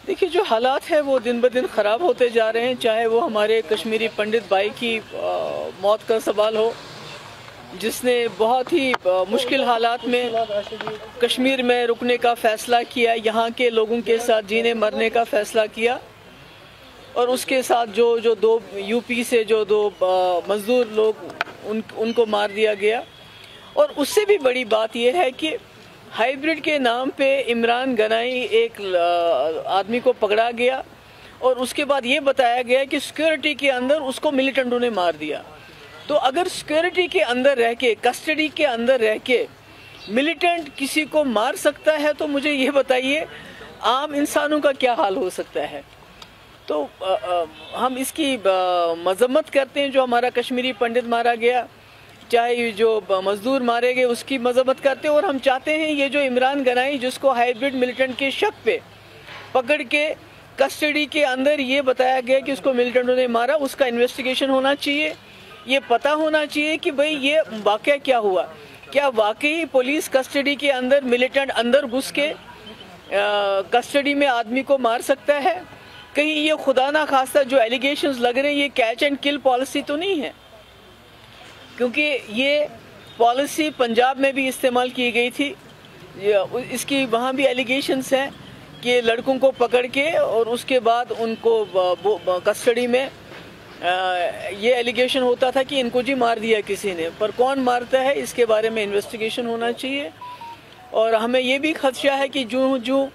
देखिए, जो हालात है वो दिन ब दिन ख़राब होते जा रहे हैं, चाहे वो हमारे कश्मीरी पंडित भाई की मौत का सवाल हो, जिसने बहुत ही मुश्किल हालात में कश्मीर में रुकने का फ़ैसला किया, यहाँ के लोगों के साथ जीने मरने का फ़ैसला किया, और उसके साथ जो दो यूपी से जो दो मज़दूर लोग उनको मार दिया गया। और उससे भी बड़ी बात यह है कि हाइब्रिड के नाम पे इमरान गनाई एक आदमी को पकड़ा गया, और उसके बाद ये बताया गया कि सिक्योरिटी के अंदर उसको मिलिटेंटों ने मार दिया। तो अगर सिक्योरिटी के अंदर रह के, कस्टडी के अंदर रह के मिलिटेंट किसी को मार सकता है, तो मुझे ये बताइए आम इंसानों का क्या हाल हो सकता है। तो हम इसकी मजम्मत करते हैं, जो हमारा कश्मीरी पंडित मारा गया, चाहे जो मजदूर मारे गए उसकी मजम्मत करते हैं। और हम चाहते हैं ये जो इमरान गनाई, जिसको हाइब्रिड मिलिटेंट के शक पे पकड़ के कस्टडी के अंदर ये बताया गया कि उसको मिलिटेंटों ने मारा, उसका इन्वेस्टिगेशन होना चाहिए। ये पता होना चाहिए कि भाई ये वाकया क्या हुआ, क्या वाकई पुलिस कस्टडी के अंदर मिलिटेंट अंदर घुस के कस्टडी में आदमी को मार सकता है। कहीं ये खुदा ना खास्ता जो एलिगेशंस लग रहे हैं, ये कैच एंड किल पॉलिसी तो नहीं है, क्योंकि ये पॉलिसी पंजाब में भी इस्तेमाल की गई थी। इसकी वहाँ भी एलिगेशंस हैं कि लड़कों को पकड़ के और उसके बाद उनको कस्टडी में ये एलिगेशन होता था कि इनको जी मार दिया किसी ने, पर कौन मारता है इसके बारे में इन्वेस्टिगेशन होना चाहिए। और हमें ये भी खदशा है कि जो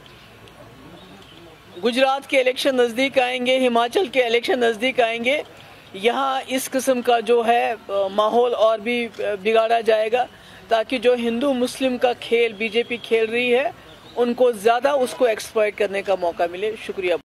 गुजरात के इलेक्शन नज़दीक आएंगे, हिमाचल के इलेक्शन नज़दीक आएंगे, यहाँ इस किस्म का जो है माहौल और भी बिगाड़ा जाएगा, ताकि जो हिंदू मुस्लिम का खेल बीजेपी खेल रही है, उनको ज़्यादा उसको एक्सप्लॉइट करने का मौका मिले। शुक्रिया।